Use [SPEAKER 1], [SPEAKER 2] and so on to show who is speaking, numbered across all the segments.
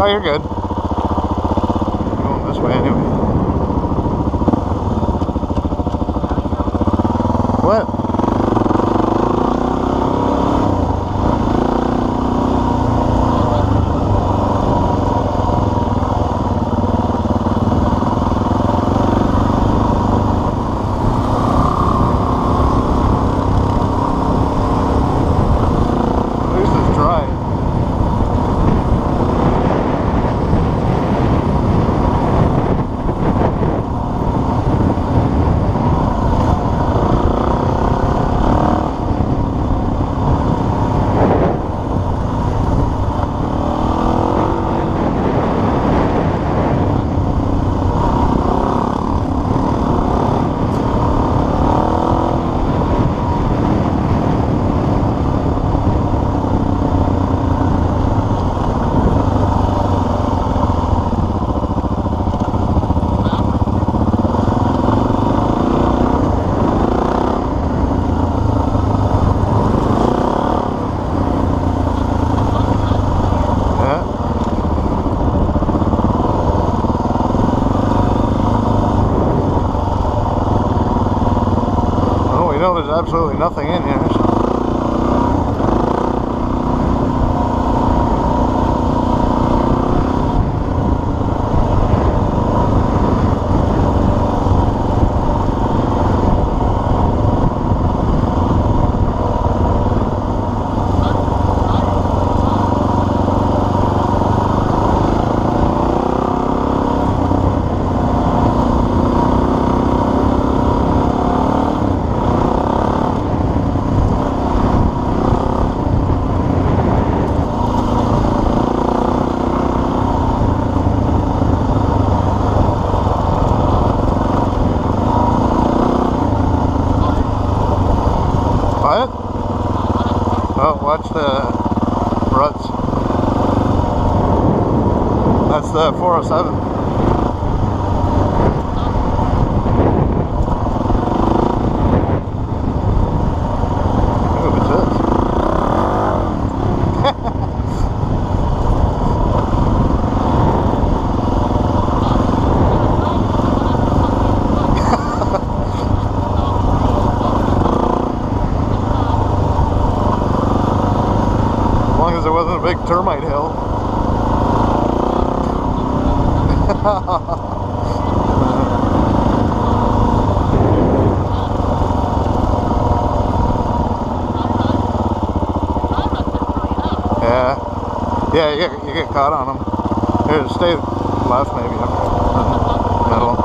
[SPEAKER 1] Oh, you're good. You're going this way anyway. What? There's absolutely nothing in here. What? Oh, watch the ruts. That's the 407. Ooh, it's this. As long as there wasn't a big termite hill. Yeah, you get caught on them. Here, stay left maybe. Middle.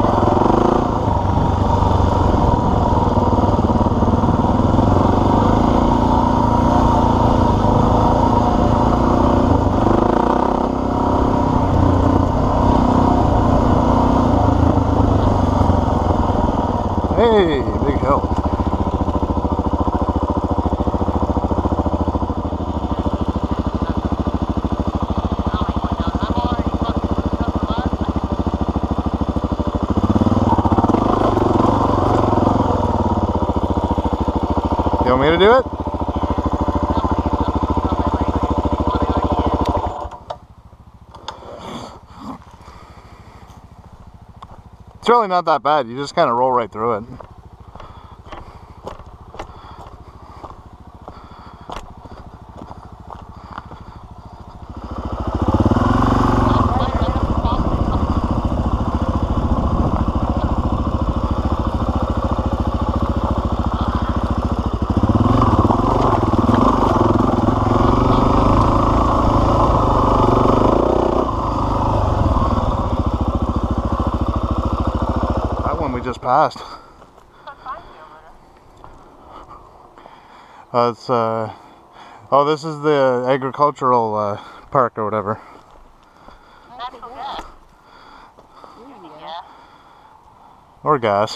[SPEAKER 1] Hey, big hill. You want me to do it? It's really not that bad. You just kind of roll right through it. Just passed. It's oh, this is the agricultural park or whatever. Or gas.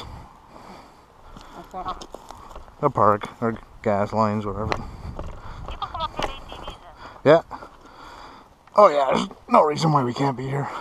[SPEAKER 1] A park or gas lines, whatever. Yeah. Oh yeah, there's no reason why we can't be here.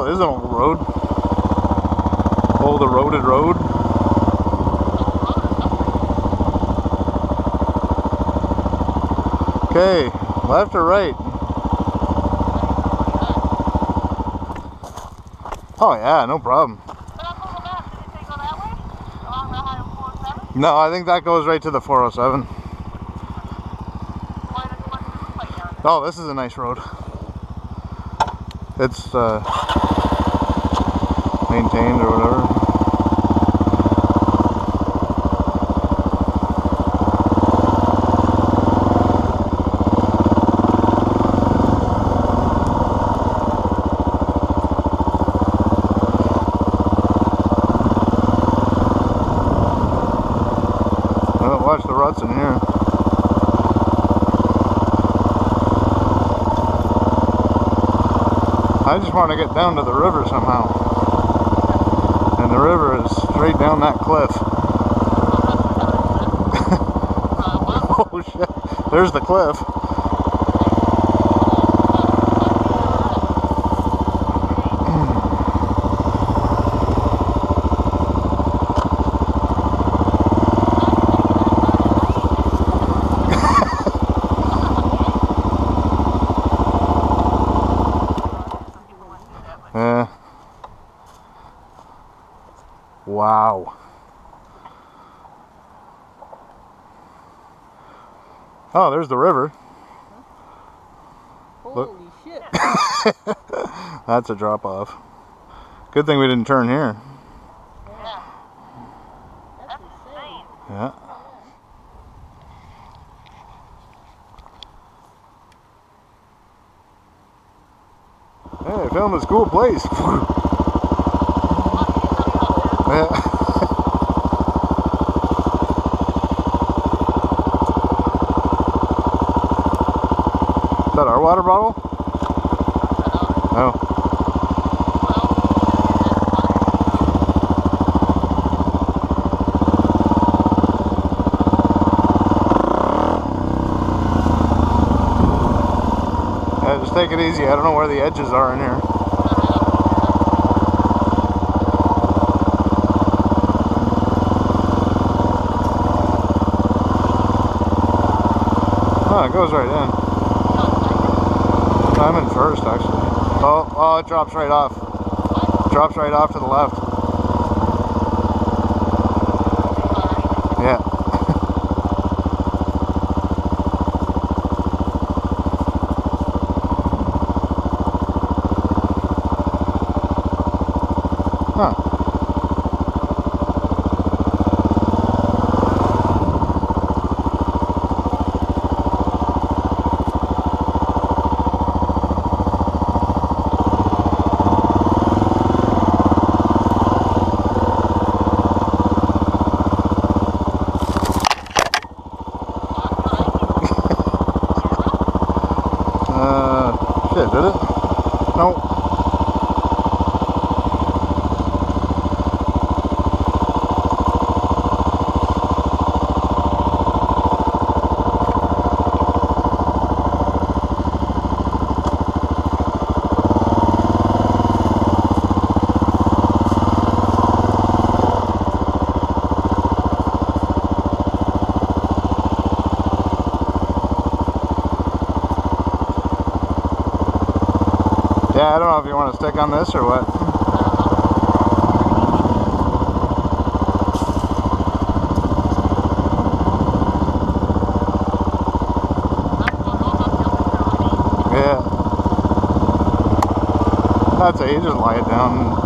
[SPEAKER 1] it is an old road. Old eroded road. Okay, left or right? Oh yeah, no problem. No, I think that goes right to the 407. Oh, this is a nice road. It's maintained or whatever. Watch the ruts in here. I just want to get down to the river somehow. And the river is straight down that cliff. Oh shit, there's the cliff. Wow. Oh, there's the river.
[SPEAKER 2] Holy shit.
[SPEAKER 1] That's a drop off. Good thing we didn't turn here.
[SPEAKER 2] Yeah. That's insane.
[SPEAKER 1] Yeah. Hey, I found this cool place. Yeah. Is that our water bottle? Oh. Yeah, just take it easy. I don't know where the edges are in here. Oh, it goes right in. I'm in first, actually. Oh, it drops right off. It drops right off to the left. Yeah. Huh. Shit, did it? Nope. Yeah, I don't know if you want to stick on this or what. Yeah. That's it, you just lie it down.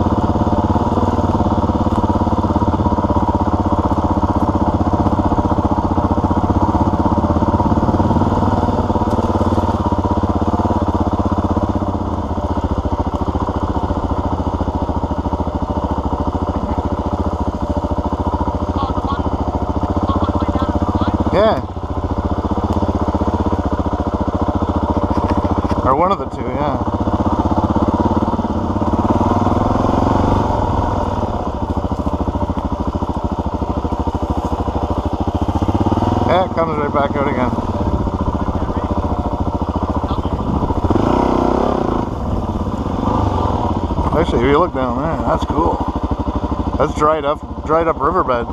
[SPEAKER 1] Yeah. Or one of the two, yeah. Yeah, it comes right back out again. Actually, if you look down there, that's cool. That's dried up riverbed.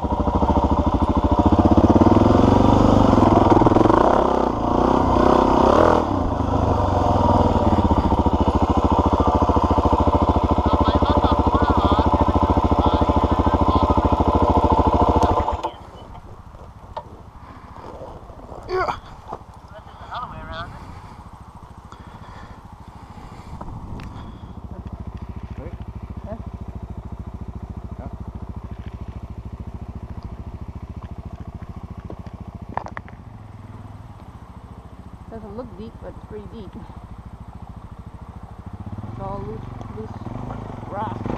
[SPEAKER 1] Yeah.
[SPEAKER 2] Doesn't look deep, but it's pretty deep. It's all loose rock.